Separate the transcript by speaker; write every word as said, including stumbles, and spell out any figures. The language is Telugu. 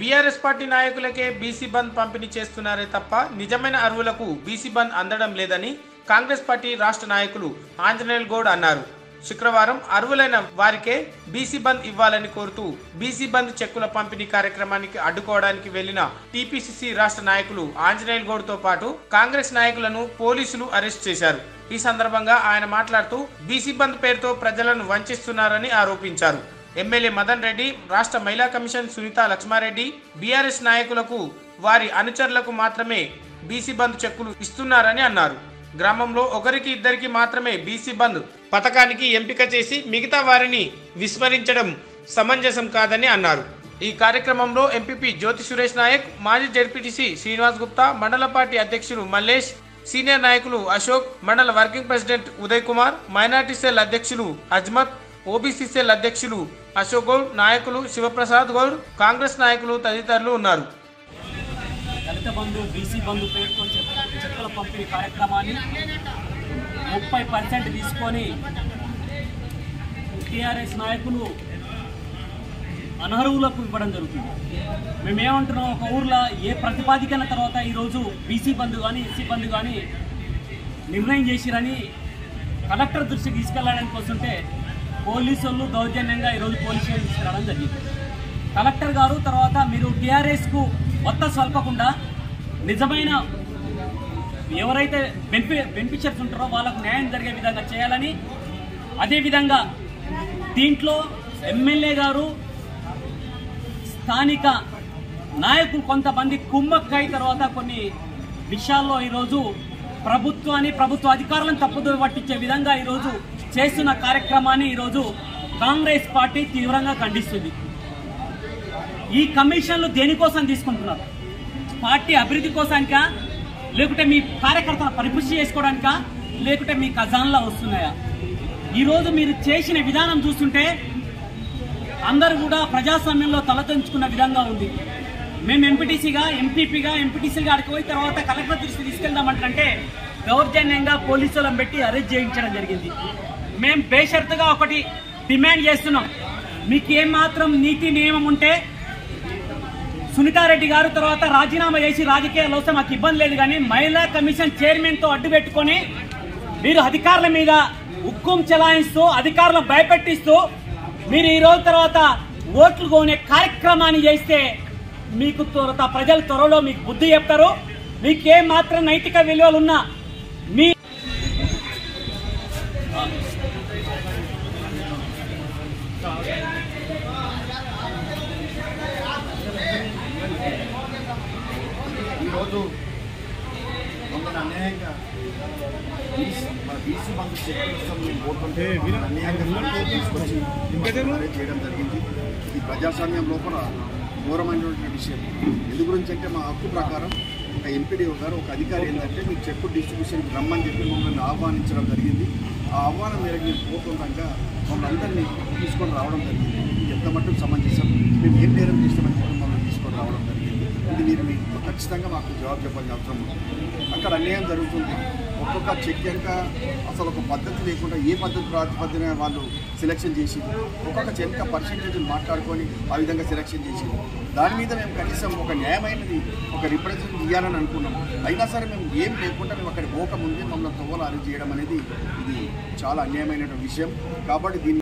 Speaker 1: బీఆర్ఎస్ పార్టీ నాయకులకే బీసీ బంద్ పంపిణీ చేస్తున్నారే తప్ప నిజమైన అర్హులకు బీసీ బంద్ అందడం లేదని కాంగ్రెస్ పార్టీ రాష్ట్ర నాయకులు ఆంజనేయులు గౌడ్ అన్నారు. శుక్రవారం అర్హులైన వారికే బీసీ బంద్ ఇవ్వాలని కోరుతూ బీసీ బంద్ చెక్కుల పంపిణీ కార్యక్రమానికి అడ్డుకోవడానికి వెళ్లిన టీపీసీసీ రాష్ట్ర నాయకులు ఆంజనేయులు గౌడ్ తో పాటు కాంగ్రెస్ నాయకులను పోలీసులు అరెస్ట్ చేశారు. ఈ సందర్భంగా ఆయన మాట్లాడుతూ బీసీ బంద్ పేరుతో ప్రజలను వంచిస్తున్నారని ఆరోపించారు. ఎమ్మెల్యే మదన్ రెడ్డి, రాష్ట్ర మహిళా కమిషన్ సునీత లక్ష్మారెడ్డి బీఆర్ఎస్ నాయకులకు వారి అనుచరులకు మాత్రమే బీసీ బంద్ చెక్కులు ఇస్తున్నారని అన్నారు. గ్రామంలో ఒకరికి ఇద్దరికి మాత్రమే బీసీ బంద్ పథకానికి ఎంపిక చేసి మిగతా వారిని విస్మరించడం సమంజసం కాదని అన్నారు. ఈ కార్యక్రమంలో ఎంపీపీ జ్యోతి సురేష్ నాయక్, మాజీ జెడ్పీటీసీ శ్రీనివాస్ గుప్తా, మండల పార్టీ అధ్యక్షులు మల్లేష్, సీనియర్ నాయకులు అశోక్, మండల working president Uday Kumar, minority cell అధ్యక్షులు అజ్మత్, ఓబీసీ సెల్ అధ్యక్షులు అశోక్ గౌడ్, నాయకులు శివప్రసాద్ గౌడ్, కాంగ్రెస్ నాయకులు తదితరులు ఉన్నారు.
Speaker 2: దళిత బంధు బీసీ బంధు పేరుతో చెక్కుల పంపిణీ కార్యక్రమాన్ని ముప్పై పర్సెంట్ తీసుకొని టీఆర్ఎస్ నాయకులు అనర్హులకు ఇవ్వడం జరుగుతుంది. మేమేమంటున్నాం, ఒక ఊర్లో ఏ ప్రతిపాదికన తర్వాత ఈరోజు బీసీ బంధు కానీ ఎస్సీ బంధు కానీ నిర్ణయం చేసిరని కలెక్టర్ దృష్టికి తీసుకెళ్ళడానికి వస్తుంటే పోలీసు వాళ్ళు దౌర్జన్యంగా ఈరోజు పోలీస్ స్టేషన్ తీసుకురావడం జరిగింది. కలెక్టర్ గారు తర్వాత మీరు టీఆర్ఎస్కు కొత్త స్వల్పకుండా నిజమైన ఎవరైతే బెనిఫి బెనిఫిషియర్స్ ఉంటారో వాళ్ళకు న్యాయం జరిగే విధంగా చేయాలని, అదేవిధంగా దీంట్లో ఎమ్మెల్యే గారు స్థానిక నాయకులు కొంతమంది కుమ్మక్కై తర్వాత కొన్ని విషయాల్లో ఈరోజు ప్రభుత్వాన్ని ప్రభుత్వ అధికారులను తప్పుదోవ పట్టించే విధంగా ఈరోజు చేస్తున్న కార్యక్రమాన్ని ఈరోజు కాంగ్రెస్ పార్టీ తీవ్రంగా ఖండిస్తుంది. ఈ కమిషన్లు దేనికోసం తీసుకుంటున్నారు? పార్టీ అభివృద్ధి కోసానికా, లేకుంటే మీ కార్యకర్తల పరిపుష్టి చేసుకోవడానికా, లేకుంటే మీ ఖజాన్లా వస్తున్నాయా? ఈరోజు మీరు చేసిన విధానం చూస్తుంటే అందరూ కూడా ప్రజాస్వామ్యంలో తలదించుకున్న విధంగా ఉంది. మేము ఎంపీటీసీగా ఎంపీపీగా ఎంపీటీసీగా అడిగి పోయిన తర్వాత కలెక్టర్ దృష్టి తీసుకెళ్దామంటే దౌర్జన్యంగా పోలీసులను పెట్టి అరెస్ట్ చేయించడం జరిగింది. మేము బేషరతుగా ఒకటి డిమాండ్ చేస్తున్నాం, మీకు ఏమాత్రం నీతి నియమం ఉంటే సునీతారెడ్డి గారు తర్వాత రాజీనామా చేసి రాజకీయాల్లో వస్తే మాకు ఇబ్బంది లేదు, కానీ మహిళా కమిషన్ చైర్మన్ తో అడ్డు పెట్టుకొని మీరు అధికారుల మీద హుక్కుం చెలాయిస్తూ అధికారులను భయపెట్టిస్తూ మీరు ఈ రోజు తర్వాత ఓట్లు కొనే కార్యక్రమాన్ని చేస్తే మీకు త్వరత ప్రజలు త్వరలో మీకు బుద్ధి చెప్తారు. మీకు ఏ మాత్రం నైతిక విలువలు ఉన్నా మీ
Speaker 3: ఈరోజు మమ్మల్ని అన్యాయంగా మన బీసీ బంధు చెక్కులు పోతుంటే అన్యాయంగా తీసుకొచ్చి చేయడం జరిగింది. ఇది ప్రజాస్వామ్యం లోపల ఘోరమైనటువంటి విషయం. ఎందు గురించి అంటే మా హక్కు ప్రకారం ఒక ఎంపీడీఓ గారు ఒక అధికారి ఏంటంటే మీకు చెక్కు డిస్ట్రిబ్యూషన్కి రమ్మని చెప్పి మమ్మల్ని ఆహ్వానించడం జరిగింది. ఆ ఆహ్వానం మేరకు మేము పోతుండగా మమ్మల్ని అందరినీ తీసుకొని రావడం జరిగింది. ఇది ఎంత మట్టుకు సమంజసం, మేము ఏం నేరం చేస్తామని చెప్పి మమ్మల్ని తీసుకొని రావడం జరిగింది. ఇది మీరు మీకు ఖచ్చితంగా మాకు జవాబు చెప్పాల్సిన అవసరం ఉంది. అక్కడ అన్యాయం జరుగుతుంది. ఒక్కొక్క చెక్ వెనుక అసలు ఒక పద్ధతి లేకుండా ఏ పద్ధతి ప్రాతిపదికన వాళ్ళు సెలెక్షన్ చేసి ఒక్కొక్క చెక్క పర్సెంటేజ్ మాట్లాడుకొని ఆ విధంగా సెలెక్షన్ చేసి దాని మీద మేము కనీసం ఒక న్యాయమైనది ఒక రిప్రజెంట్ ఇవ్వాలని అనుకున్నాం. అయినా సరే మేము ఏం లేకుండా మేము అక్కడ పోకముందే మమ్మల్ని తవ్వలు అరెస్ట్ చేయడం అనేది ఇది చాలా అన్యాయమైనటువంటి విషయం. కాబట్టి దీన్ని